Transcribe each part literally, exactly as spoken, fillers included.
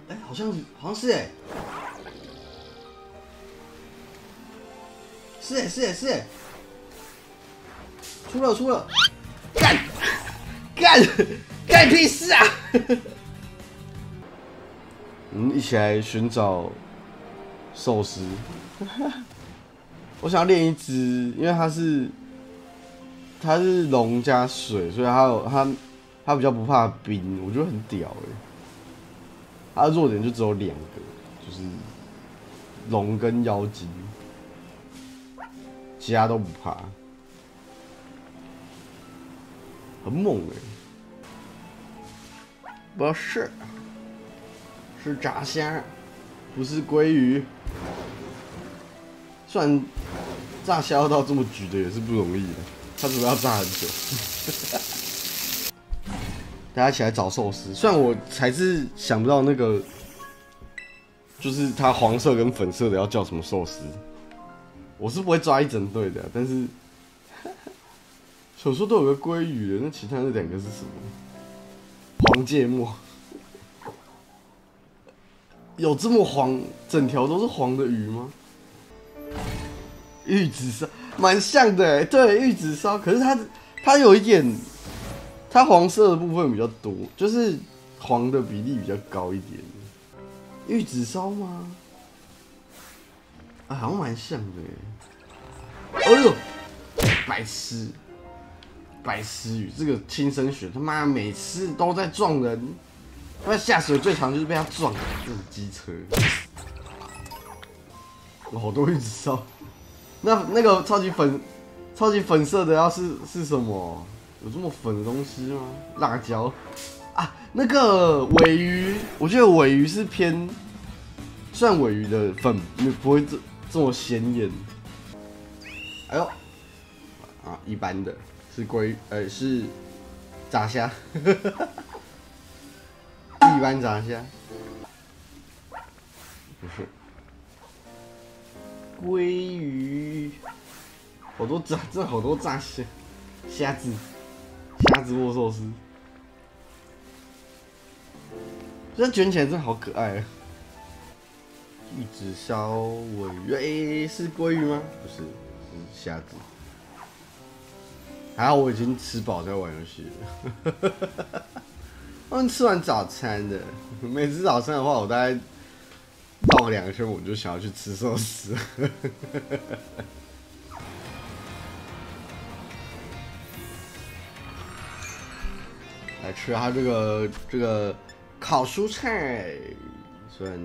哎、欸，好像好像是哎、欸，是哎、欸、是哎、欸、是哎、欸，出了出了，干干干屁事啊！我们一起来寻找寿司。我想要练一只，因为它是它是龙加水，所以它有它它比较不怕冰，我觉得很屌哎、欸。它的弱点就只有两个，就是龙跟妖精，其他都不怕，很猛哎、欸。不是，是炸虾，不是鲑鱼。虽然炸虾要到这么焗的也是不容易的，它主要炸很久。大家一起来找寿司，虽然我还是想不到那个，就是它黄色跟粉色的要叫什么寿司，我是不会抓一整队的，但是有时候都有个鲑鱼的，那其他那两个是什么？黄芥末，有这么黄，整条都是黄的鱼吗？玉子烧蛮像的哎，对，玉子烧，可是它它有一点。它黄色的部分比较多，就是黄的比例比较高一点。玉子烧吗？啊，好像蛮像的哎。哎呦，白痴，白痴鱼，这个亲生血他妈每次都在撞人，他妈下水最常就是被他撞，这是机车。有好多玉子烧，那那个超级粉、超级粉色的要是是什么？有这么粉的东西吗？辣椒啊，那个尾鱼，我觉得尾鱼是偏，虽然尾鱼的粉不会这这么鲜艳。哎呦，啊，一般的是鲑，呃，是炸虾，一般炸虾，不是鲑鱼，好多炸，真的好多炸虾，虾子。虾子握寿司，这卷起来真的好可爱啊！玉子烧尾鱼，哎、欸，是鲑鱼吗？不是，是虾子。还好我已经吃饱在玩游戏了。他们吃完早餐的，每次早餐的话，我大概绕个两个圈，我就想要去吃寿司。来吃它这个这个烤蔬菜，虽然，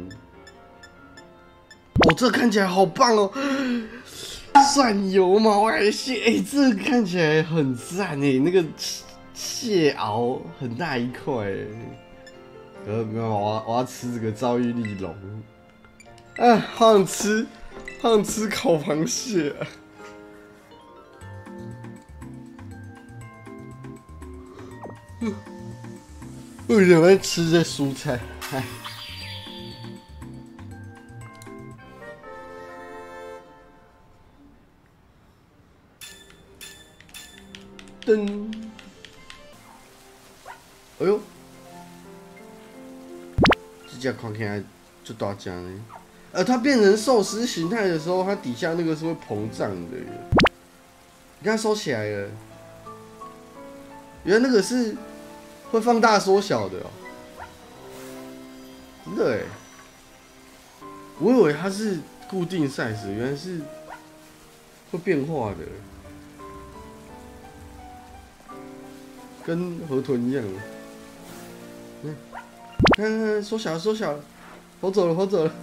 哦，这看起来好棒哦，蒜油毛海蟹，哎、欸，这个看起来很赞哎，那个蟹螯很大一块哎，呃，没有，我要我要吃这个遭遇力龙，啊，好想吃，好想吃烤螃蟹、啊。为什么会吃这蔬菜？哎，噔！哎呦，这家看起来就大家呢。呃，它变成寿司形态的时候，它底下那个是会膨胀的耶。你看收起来了，原来那个是会放大缩小的哦。真的哎，我以为它是固定 size， 原来是会变化的，跟河豚一样。嗯，看看看，缩小了，缩小了，跑走了，跑走了。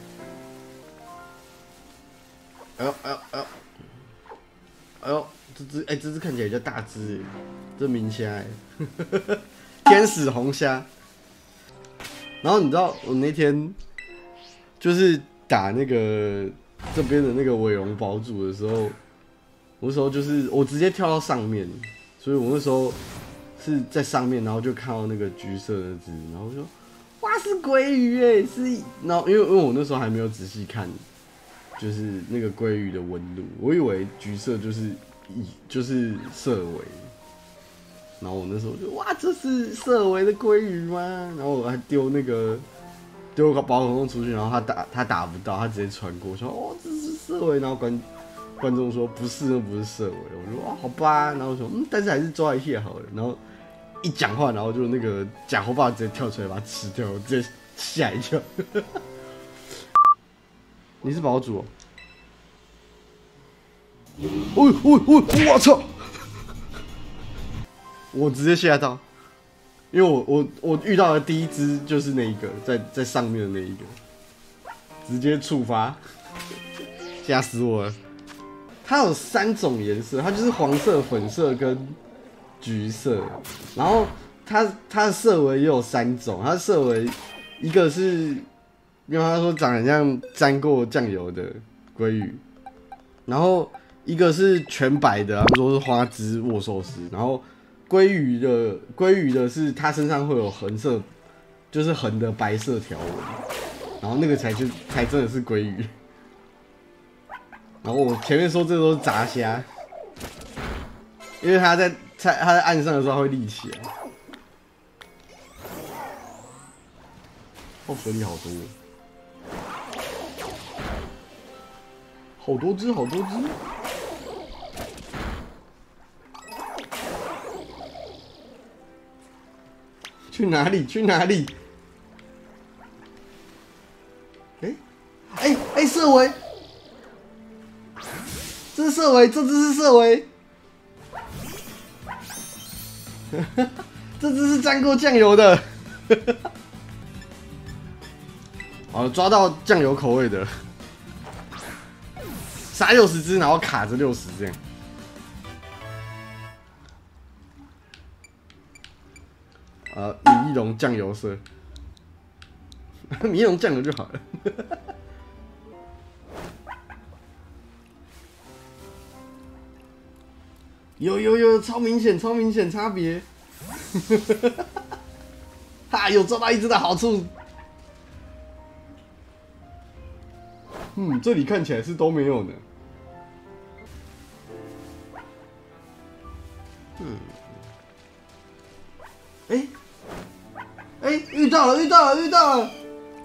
哎呦，哎呦，哎呦，哎呦，这只，哎、欸，这只看起来比较大只，这明虾，哎，天使红虾。然后你知道我那天就是打那个这边的那个尾龙堡主的时候，我那时候就是我直接跳到上面，所以我那时候是在上面，然后就看到那个橘色的只，然后就说哇是鲑鱼哎，是，然后因为因为我那时候还没有仔细看，就是那个鲑鱼的纹路，我以为橘色就是就是色尾。然后我那时候就哇，这是色尾的鲑鱼吗？然后我还丢那个丢个宝可梦出去，然后他打他打不到，他直接传过，说哦这是射尾，然后观观众说不是，那不是射尾，我说哦好吧，然后我说嗯，但是还是抓一下好了，然后一讲话，然后就那个假猴爸直接跳出来把它吃掉，我直接吓一跳。你是堡主、哦？哦哦哦！我操！我直接吓到，因为我我我遇到的第一只就是那一个在在上面的那一个，直接触发，吓死我了。它有三种颜色，它就是黄色、粉色跟橘色，然后它它的色尾也有三种，它的色尾一个是，因为他说长得很像沾过酱油的鲑鱼，然后一个是全白的，他们说是花枝握寿司，然后。鲑鱼的鲑鱼的是它身上会有横色，就是横的白色条纹，然后那个才就才真的是鲑鱼。然后我前面说这都是炸虾，因为它在在它在岸上的时候它会立起来。哦，水里好多，好多只，好多只。去哪里？去哪里？哎哎哎！射尾，这是射尾，这只是射尾，这只是沾过酱油的。好，抓到酱油口味的，杀六十只，然后卡着六十这样。呃，米一龙酱油色，米一龙酱油就好了。有有有，超明显，超明显差别。哈，有抓到一只的好处。嗯，这里看起来是都没有呢。嗯，哎、欸。哎、欸，遇到了，遇到了，遇到了！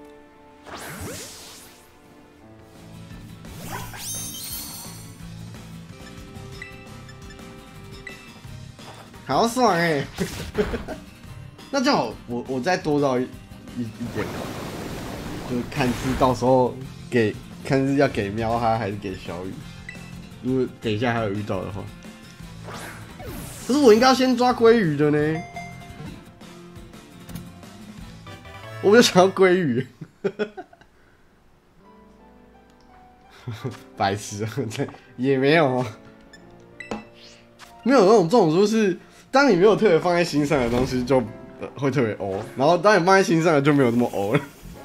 好爽哎、欸！那这样我我再多绕一一一点，就看是到时候给看是要给喵哈还是给小雨。如果等一下还有遇到的话，可是我应该要先抓鲑鱼的呢。我就想要鲑鱼，白痴啊！也没有，没有那种这种就是，当你没有特别放在心上的东西就，呃、会特别欧，然后当你放在心上的就没有那么欧了。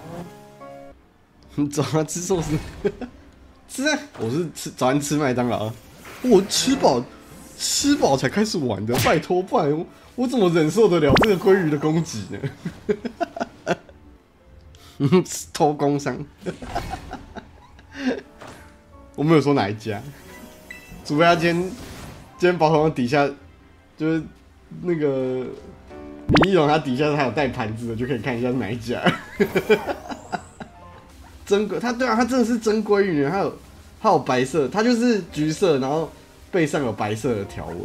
你早上吃寿司，吃啊！我是吃早上吃麦当劳，我吃饱吃饱才开始玩的，拜托，不然我我怎么忍受得了这个鲑鱼的攻击呢？偷工商，我没有说哪一家，除非他今天今天宝可梦底下就是那个米一龙，他底下还有带盘子的，就可以看一下是哪一家。真鲑，它对啊，它真的是真鲑鱼，它有它有白色，它就是橘色，然后背上有白色的条纹，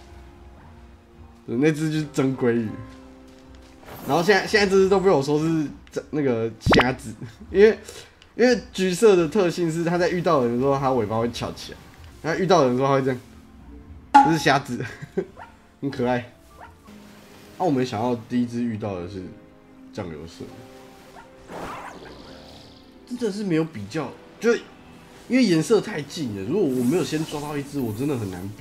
那只就是真鲑鱼。然后现在现在这只都被我说是那个虾子，因为因为橘色的特性是它在遇到人的时候，它尾巴会翘起来，它遇到人的时候它会这样，这是虾子，很可爱。那、啊、我没想到第一只遇到的是酱油色，真的是没有比较，就因为颜色太近了。如果我没有先抓到一只，我真的很难比。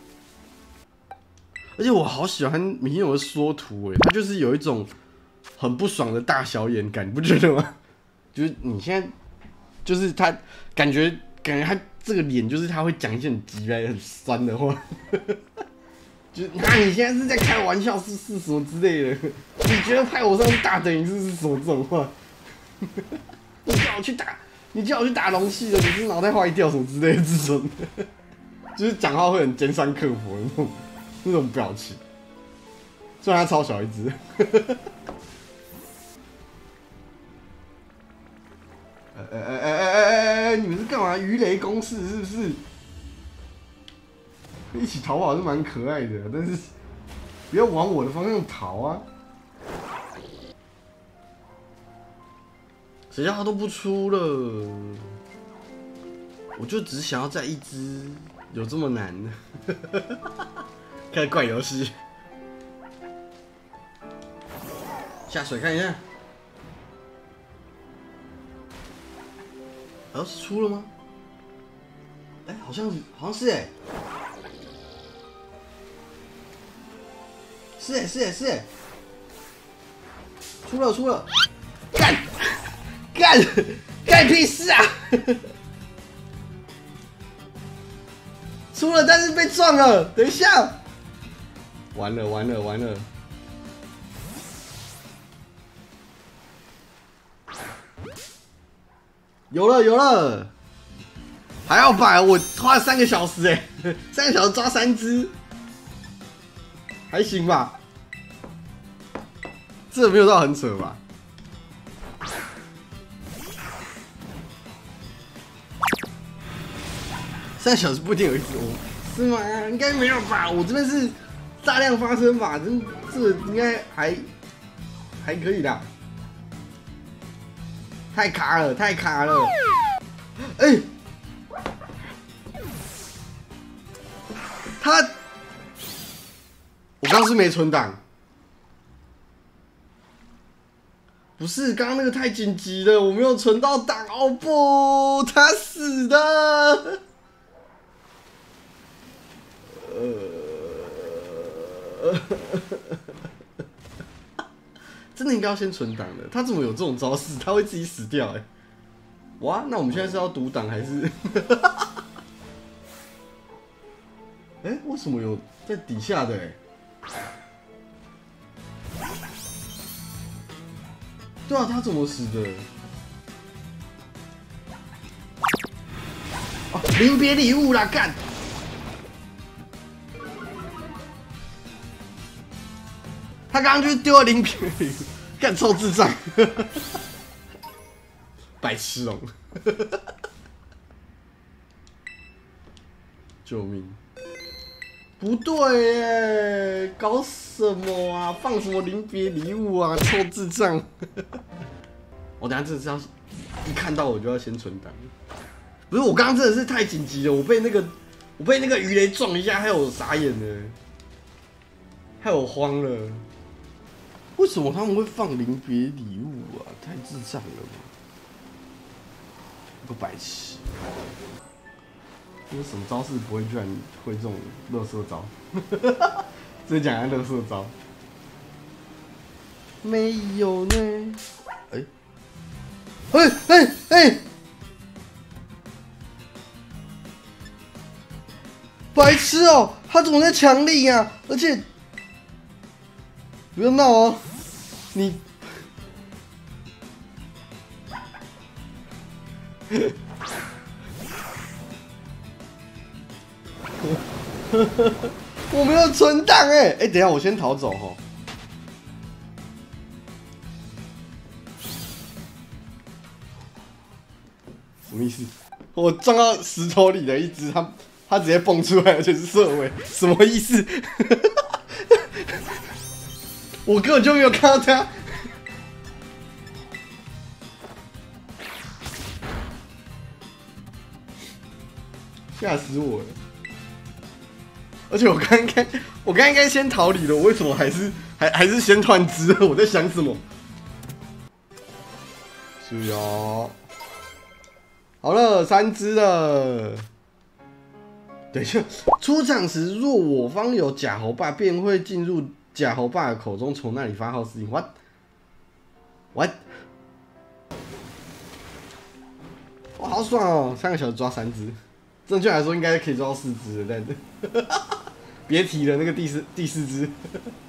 而且我好喜欢米友的缩图哎，它就是有一种很不爽的大小眼感，你不觉得吗？就是你现在，就是他感觉感觉他这个脸，就是他会讲一些很急掰、很酸的话，就是那、啊、你现在是在开玩笑，是是什么之类的？你觉得派我上去打等于是是什么这种话？你叫我去打，你叫我去打龙系的，你是脑袋坏掉什么之类的这种的，就是讲话会很尖酸刻薄的那种。那种表情，虽然它超小一只， 哎哎哎哎哎哎哎！你们是干嘛？鱼雷攻势是不是？一起逃跑是蛮可爱的，但是不要往我的方向逃啊！谁叫他都不出了？我就只想要再一只，有这么难？开始怪游戏，下水看一下。哦，是出了吗？哎、欸，好像好像是哎、欸，是哎、欸、是哎、欸、是哎、欸，出了出了，干干干屁事啊！出了，但是被撞了。等一下，完了完了完了！有了有了，还要摆，我花了三个小时哎、欸，三个小时抓三只，还行吧？这没有到很扯吧？三个小时不一定有一只哦，是吗？应该没有吧？我这边是大量发生吧？真这个应该还还可以啦。太卡了，太卡了！哎、欸，他，我刚刚是没存档，不是刚刚那个太紧急了，我没有存到档。哦不，他死的。呃，真的应该要先存档的。他怎么有这种招式？他会自己死掉哎、欸！哇，那我们现在是要读档还是？哎、欸，为什么有在底下的哎、欸？对啊，他怎么死的？哦，临别礼物啦，干！他刚刚就是丢了临别礼物，干臭智障，白痴哦！救命！不对耶，搞什么啊？放什么临别礼物啊？臭智障！我等下真的是要一看到我就要先存档。不是，我刚刚真的是太紧急了，我被那个我被那个鱼雷撞一下，害我傻眼了，害我慌了。为什么他们会放临别礼物啊？太智障了吧！个白痴！这是什么招式不会居然会这种垃圾招？这讲的垃圾招。没有呢。哎、欸，哎哎哎！白痴哦、喔，他怎么在墙里呀、啊？而且。不要闹哦！你，我没有存档哎哎，等一下我先逃走哈。什么意思？我撞到石头里的一只，它它直接蹦出来，而且是色尾，什么意思？我根本就没有看到他，吓死我了！而且我刚应该，我刚应该先逃离了，我为什么还是还还是先断肢？我在想什么？是哦，好了，三只了。等一下，出场时若我方有假猴爸，便会进入假猴爸的口中，从那里发号施令。What？ What？ 哇，好爽哦！三个小时抓三只，正确来说应该可以抓到四只的，但别提了，那个第四第四只。